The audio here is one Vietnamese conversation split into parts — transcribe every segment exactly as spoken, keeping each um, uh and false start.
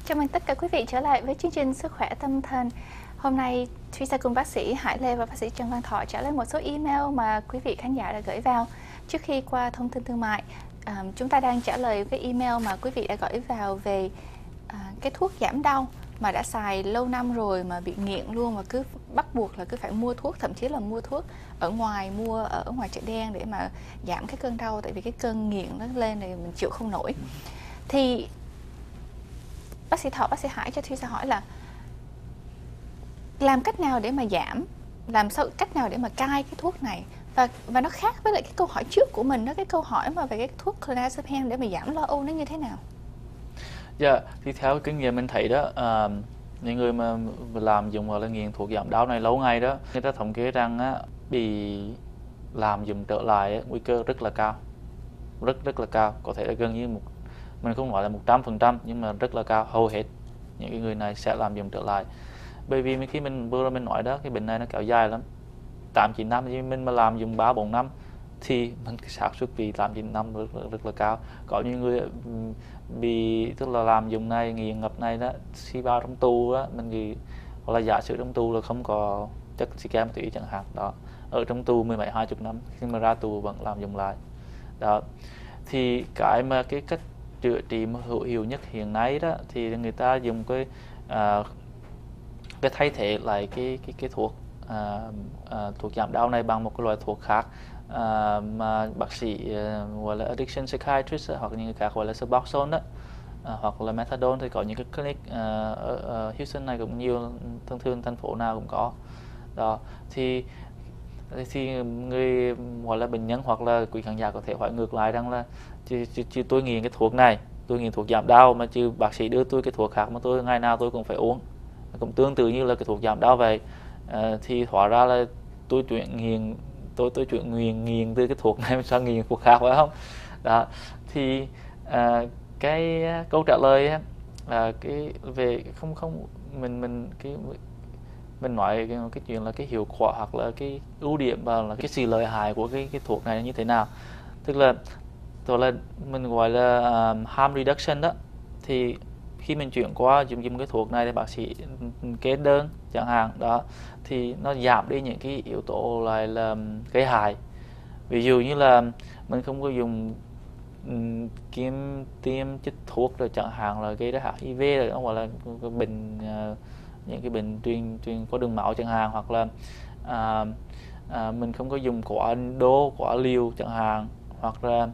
Chào mừng tất cả quý vị trở lại với chương trình Sức khỏe tâm thần. Hôm nay Thúy sẽ cùng bác sĩ Hải Lê và bác sĩ Trần Văn Thọ trả lời một số email mà quý vị khán giả đã gửi vào. Trước khi qua thông tin thương mại, à, chúng ta đang trả lời cái email mà quý vị đã gửi vào về à, cái thuốc giảm đau mà đã xài lâu năm rồi mà bị nghiện luôn, và cứ bắt buộc là cứ phải mua thuốc, thậm chí là mua thuốc ở ngoài, mua ở ngoài chợ đen để mà giảm cái cơn đau, tại vì cái cơn nghiện nó lên thì mình chịu không nổi. Thì bác sĩ Thọ, bác sĩ Hải cho Thúy sẽ hỏi là làm cách nào để mà giảm, làm sao cách nào để mà cai cái thuốc này, và và nó khác với lại cái câu hỏi trước của mình đó, cái câu hỏi mà về cái thuốc clonazepam để mà giảm lo âu nó như thế nào? Dạ, yeah, thì theo kinh nghiệm mình thấy đó, uh, những người mà làm dùng gọi là nghiện thuốc giảm đau này lâu ngày đó, người ta thống kê rằng á, bị làm dùng trở lại á, nguy cơ rất là cao, rất rất là cao, có thể là gần như một, mình không nói là một trăm phần trăm nhưng mà rất là cao, hầu hết những cái người này sẽ làm dùng trở lại. Bởi vì khi mình vừa rồi mình nói đó, cái bệnh này nó kéo dài lắm, tám chín năm, nhưng mình mà làm dùng ba bốn năm thì mình cái xác suất bị tám chín năm rất, rất, rất là cao. Có những người bị tức là làm dùng này, nghiện ngập này đó, khi vào trong tù đó, mình nghĩ hoặc là giả sử trong tù là không có chất xì ke ma túy chẳng hạn đó, ở trong tù mười mấy hai chục năm, khi mà ra tù vẫn làm dùng lại đó. Thì cái mà cái cách chữa trị mà hữu hiệu nhất hiện nay đó thì người ta dùng cái à, cái thay thế lại cái cái cái thuốc à, à, thuốc giảm đau này bằng một cái loại thuốc khác à, mà bác sĩ à, gọi là addiction psychiatrist hoặc những người khác gọi là Suboxone đó, à, hoặc là methadone. Thì có những cái clinic à, ở, ở Houston này cũng nhiều, thường thường thành phố nào cũng có đó. Thì thì người gọi là bệnh nhân hoặc là quý khán giả có thể hỏi ngược lại rằng là chứ, chứ, chứ tôi nghiện cái thuốc này, tôi nghiện thuốc giảm đau mà chứ bác sĩ đưa tôi cái thuốc khác mà tôi ngày nào tôi cũng phải uống, cũng tương tự như là cái thuốc giảm đau vậy. À, thì hóa ra là tôi chuyển nghiện tôi tôi chuyển nghiện nghiện từ cái thuốc này sang nghiện thuốc khác, phải không? Đó thì à, cái câu trả lời là cái về không không mình mình cái mình nói cái, cái chuyện là cái hiệu quả hoặc là cái ưu điểm và là cái sự lợi hại của cái cái thuốc này như thế nào. Tức là tức là mình gọi là um, harm reduction đó. Thì khi mình chuyển qua dùng dùng cái thuốc này thì bác sĩ kê đơn chẳng hạn đó, thì nó giảm đi những cái yếu tố lại là gây hại. Ví dụ như là mình không có dùng um, kim tiêm chích thuốc rồi chẳng hạn là gây ra hát i vê, rồi nó gọi là cái bệnh uh, những cái bệnh truyền truyền qua đường máu chẳng hạn, hoặc là à, à, mình không có dùng quá đô quá liều chẳng hạn, hoặc là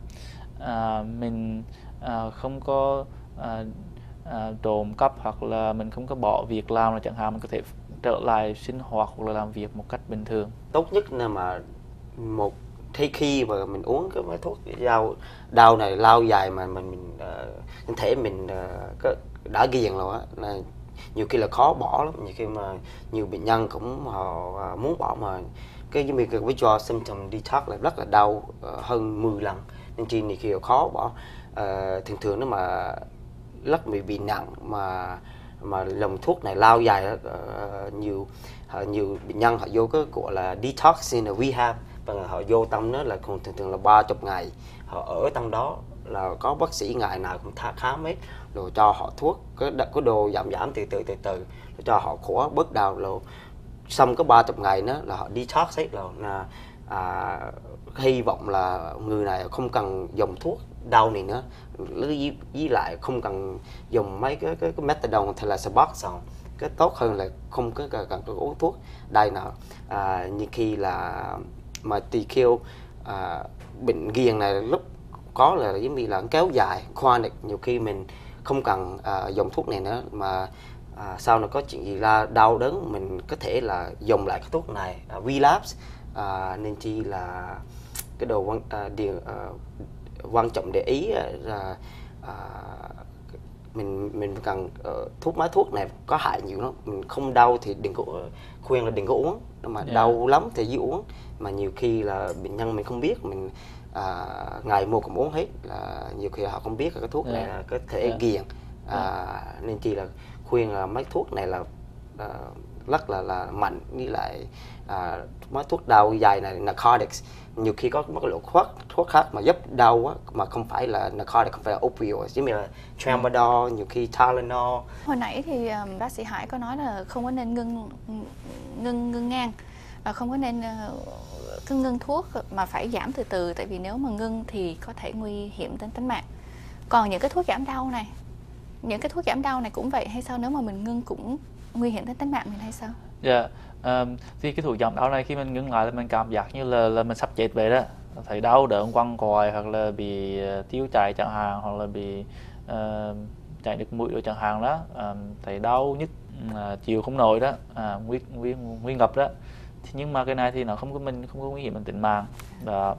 à, mình à, không có à, à, trộm cắp, hoặc là mình không có bỏ việc làm là chẳng hạn, mình có thể trở lại sinh hoạt hoặc là làm việc một cách bình thường. Tốt nhất là mà một khi khi mà mình uống cái mấy thuốc đau đau này lao dài mà mình mình uh, thể mình uh, đã ghiền rồi á, là nhiều khi là khó bỏ lắm. Nhiều khi mà nhiều bệnh nhân cũng họ muốn bỏ mà cái giống như cái withdrawal symptom detox là rất là đau uh, hơn mười lần, nên chi nhiều khi là khó bỏ. Uh, thường thường nếu mà rất bị bị nặng mà mà lồng thuốc này lao dài uh, nhiều uh, nhiều bệnh nhân họ vô cái gọi là detox in rehab, và họ vô tâm nó là còn thường thường là ba chục ngày họ ở trong đó, là có bác sĩ ngày nào cũng khám hết, rồi cho họ thuốc cái có đồ giảm giảm từ từ từ từ cho họ khỏe bớt đau, rồi xong có ba chục ngày nữa là họ detox hết rồi. Là à, hy vọng là người này không cần dùng thuốc đau này nữa, với, với lại không cần dùng mấy cái cái, cái methadone hay là Suboxone. Cái tốt hơn là không có cần, cần uống thuốc đây nào. À, như khi là mà tỳ kheo à, bệnh ghiền này lúc có là giống như là kéo dài chronic, nhiều khi mình không cần à, dùng thuốc này nữa mà à, sau này có chuyện gì ra đau đớn mình có thể là dùng lại cái thuốc này à, relapse. À, nên chi là cái đồ quan à, điều à, quan trọng để ý là à, mình mình cần uh, thuốc mấy thuốc này có hại nhiều lắm. Mình không đau thì đừng có khuyên là đừng có uống, mà yeah. đau lắm thì chỉ uống. Mà nhiều khi là bệnh nhân mình không biết, mình à, ngày mua cũng uống hết, là nhiều khi họ không biết là cái thuốc yeah. này là có thể yeah. ghiền. À, yeah. Nên chỉ là khuyên là mấy thuốc này là à, rất là là mạnh, với lại à, mấy thuốc đau dài này narcotics, nhiều khi có một loại thuốc thuốc khác mà giúp đau á, mà không phải là narcotic, không phải là opioid, giống như là tramadol, nhiều khi Tylenol. Hồi nãy thì um, bác sĩ Hải có nói là không có nên ngưng ngưng ngưng ngang, và không có nên uh, cứ ngưng thuốc mà phải giảm từ từ, tại vì nếu mà ngưng thì có thể nguy hiểm đến tính mạng. Còn những cái thuốc giảm đau này, những cái thuốc giảm đau này cũng vậy hay sao? Nếu mà mình ngưng cũng nguy hiểm đến tính mạng mình hay sao? Dạ, yeah. um, thì cái thuốc giảm đau này khi mình ngưng lại là mình cảm giác như là là mình sắp chết vậy đó, thấy đau đớn quằn quại, hoặc là bị uh, tiêu chảy chẳng hạn, hoặc là bị uh, chảy nước mũi rồi chẳng hạn đó, um, thấy đau nhức, uh, chịu không nổi đó, uh, nguy nguy nguy ngập đó. Thì nhưng mà cái này thì nó không có mình không có nguy hiểm đến tính mạng. Đó.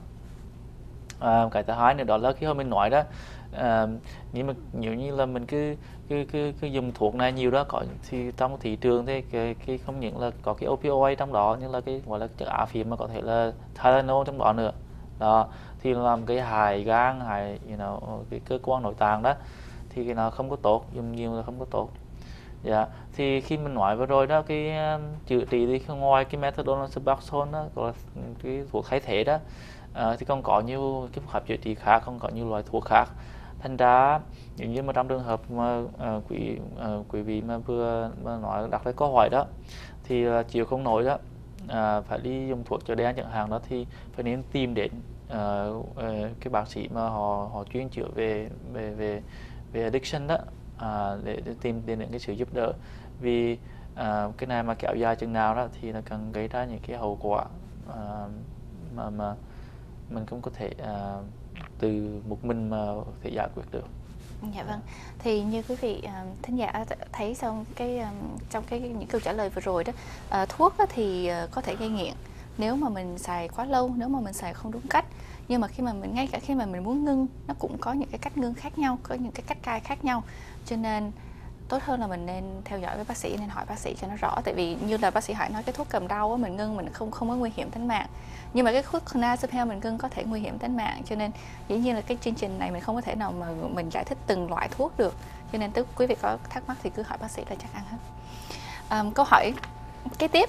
À, cái thứ hai nữa đó là khi mà mình nói đó, à, nhưng mà nếu như là mình cứ cứ cứ, cứ dùng thuốc này nhiều đó, có thì trong thị trường thì cái, cái không những là có cái opioid trong đó, nhưng là cái gọi là chất á phiện, mà có thể là Tylenol trong đó nữa đó, thì làm cái hại gan, hại you know, cái cơ quan nội tạng đó, thì cái nó không có tốt, dùng nhiều là không có tốt. Dạ, thì khi mình nói vừa rồi đó, cái um, chữa trị thì ngoài cái methadone, Suboxone đó, gọi là cái thuốc thay thế đó, uh, thì còn có nhiều cái phương pháp chữa trị khác, còn có nhiều loại thuốc khác. Thành ra nếu như mà trong trường hợp mà uh, quý uh, quý vị mà vừa mà nói đặt cái câu hỏi đó, thì uh, chịu không nổi đó, uh, phải đi dùng thuốc cho đen chẳng hạn đó, thì phải nên tìm đến uh, uh, cái bác sĩ mà họ họ chuyên chữa về về về về addiction đó. À, để, để tìm đến những cái sự giúp đỡ, vì à, cái này mà kéo dài chừng nào đó thì nó cần gây ra những cái hậu quả à, mà mà mình không có thể à, từ một mình mà thể giải quyết được. Dạ vâng, thì như quý vị uh, thính giả thấy xong cái um, trong cái những câu trả lời vừa rồi đó, uh, thuốc đó thì uh, có thể gây nghiện nếu mà mình xài quá lâu, nếu mà mình xài không đúng cách. Nhưng mà khi mà mình ngay cả khi mà mình muốn ngưng, nó cũng có những cái cách ngưng khác nhau, có những cái cách cai khác nhau, cho nên tốt hơn là mình nên theo dõi với bác sĩ, nên hỏi bác sĩ cho nó rõ. Tại vì như là bác sĩ Hải nói, cái thuốc cầm đau á, mình ngưng mình không không có nguy hiểm tính mạng, nhưng mà cái thuốc clonazepam mình ngưng có thể nguy hiểm tính mạng. Cho nên dĩ nhiên là cái chương trình này mình không có thể nào mà mình giải thích từng loại thuốc được, cho nên tức quý vị có thắc mắc thì cứ hỏi bác sĩ là chắc ăn hết. Um, câu hỏi kế tiếp: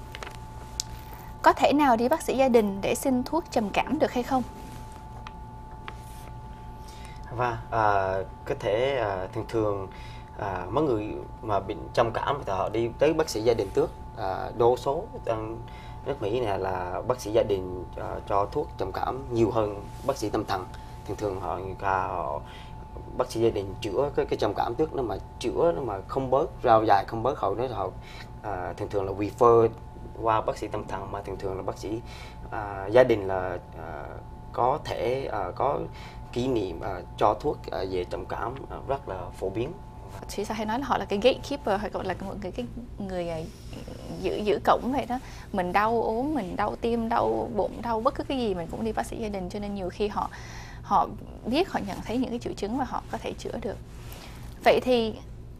có thể nào đi bác sĩ gia đình để xin thuốc trầm cảm được hay không? Và à, có thể à, thường thường à, mấy người mà bị trầm cảm thì họ đi tới bác sĩ gia đình trước. À, đa số trong nước Mỹ này là bác sĩ gia đình à, cho thuốc trầm cảm nhiều hơn bác sĩ tâm thần. Thường thường họ, họ bác sĩ gia đình chữa cái cái trầm cảm trước, nó mà chữa nó mà không bớt, rau dài không bớt, họ nói họ à, thường thường là refer qua bác sĩ tâm thần, mà thường thường là bác sĩ à, gia đình là à, có thể à, có kỷ niệm uh, cho thuốc uh, về trầm cảm uh, rất là phổ biến. Chị sao hay nói là họ là cái gatekeeper, hay gọi là một người cái người uh, giữ giữ cổng vậy đó. Mình đau ốm, mình đau tim, đau bụng, đau bất cứ cái gì mình cũng đi bác sĩ gia đình, cho nên nhiều khi họ họ biết, họ nhận thấy những cái triệu chứng và họ có thể chữa được. Vậy thì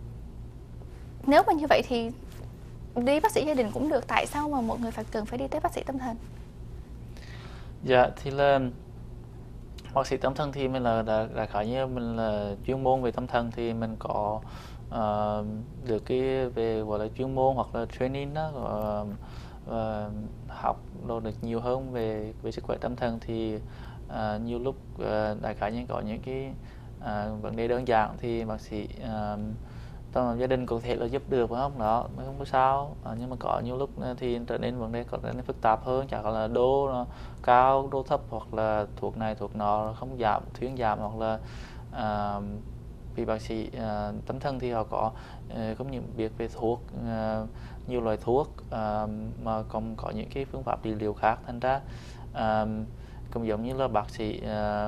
nếu mà như vậy thì đi bác sĩ gia đình cũng được, tại sao mà một người phải cần phải đi tới bác sĩ tâm thần? Dạ, thì là bác sĩ tâm thần thì mình là đã, đã khá như mình là chuyên môn về tâm thần, thì mình có uh, được cái về gọi là chuyên môn hoặc là training đó, uh, uh, học đồ được nhiều hơn về về sức khỏe tâm thần. Thì uh, nhiều lúc uh, đại khái như có những cái uh, vấn đề đơn giản thì bác sĩ uh, trong gia đình có thể là giúp được, phải không? Đó, mới không có sao. À, nhưng mà có nhiều lúc thì trở nên vấn đề có trở nên phức tạp hơn, chẳng hạn là đô nó cao, đô thấp, hoặc là thuốc này thuốc nọ không giảm, thuyên giảm, hoặc là à, vì bác sĩ à, tâm thần thì họ có à, không những biết về thuốc, à, nhiều loại thuốc, à, mà còn có những cái phương pháp trị liệu khác. Thành ra à, cũng giống như là bác sĩ à,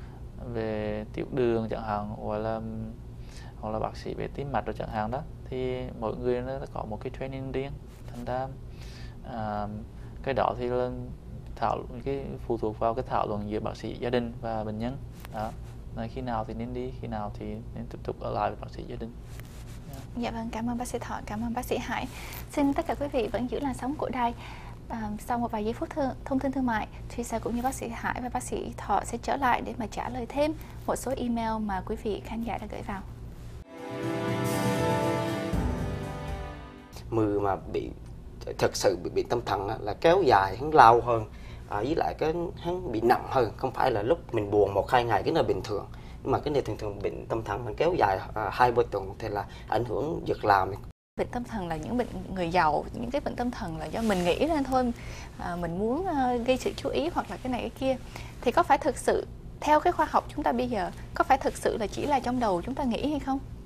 về tiểu đường chẳng hạn, hoặc là hoặc là bác sĩ về tim mạch rồi chẳng hạn đó, thì mỗi người nó có một cái training riêng. Thành ra à, cái đó thì là thảo cái phụ thuộc vào cái thảo luận giữa bác sĩ gia đình và bệnh nhân đó, là khi nào thì nên đi, khi nào thì nên tiếp tục ở lại với bác sĩ gia đình. Yeah. Dạ vâng, cảm ơn bác sĩ Thọ, cảm ơn bác sĩ Hải. Xin tất cả quý vị vẫn giữ làn sóng của đài. À, sau một vài giây phút thương, thông tin thương mại, Theresa cũng như bác sĩ Hải và bác sĩ Thọ sẽ trở lại để mà trả lời thêm một số email mà quý vị khán giả đã gửi vào. người mà bị thật sự bị, bị tâm thần á, là kéo dài hắn lâu hơn, à, với lại cái hắn bị nặng hơn, không phải là lúc mình buồn một hai ngày cái này bình thường, nhưng mà cái này thường thường bệnh tâm thầnมันkéo dài à, hai ba tuần thì là ảnh hưởng việc làm. Bệnh tâm thần là những bệnh người giàu, những cái bệnh tâm thần là do mình nghĩ ra thôi, à, mình muốn uh, gây sự chú ý hoặc là cái này cái kia. Thì có phải thực sự theo cái khoa học chúng ta bây giờ có phải thực sự là chỉ là trong đầu chúng ta nghĩ hay không?